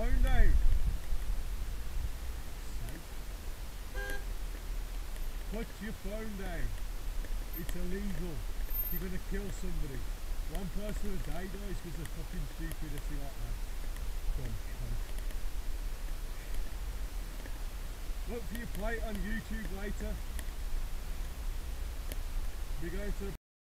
phone down. Put your phone down. It's illegal. You're going to kill somebody. One person a day dies because of fucking stupidity like that. Dumb cunt. Look for your plate on YouTube later. We're going to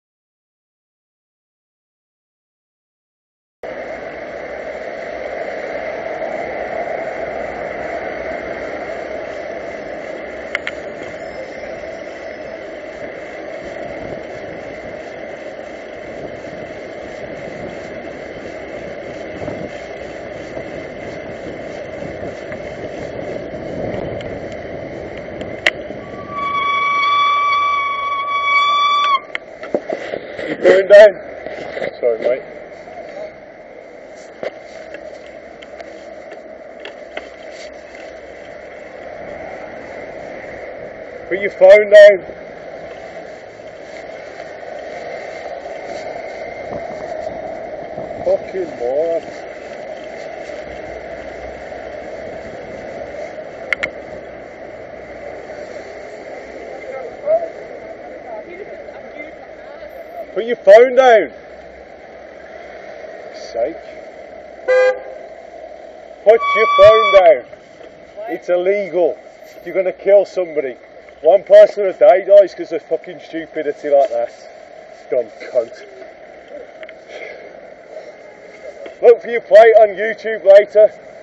going down. Sorry, mate. Put your phone down. Fucking moron. Put your phone down. For sake. Put your phone down. It's illegal. You're going to kill somebody. One person a day dies because of fucking stupidity like that. Dumb cunt. Look for your plate on YouTube later.